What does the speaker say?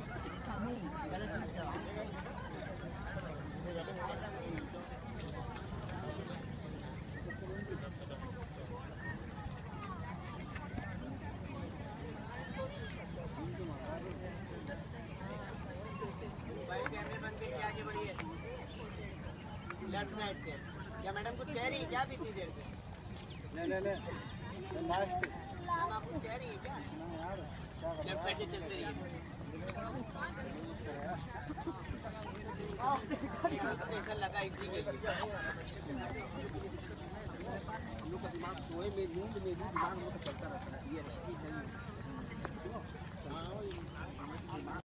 Left side से क्या madam कुछ कह रही है क्या इतनी देर से? नहीं लास्ट मैम आप कुछ कह रही है क्या? लेफ्ट साइड से चलते रहिए। ऐसा लगा इसी के लोग का दिमाग सोए में नींद में भी दिमाग में चलता रहता है ये चीज है।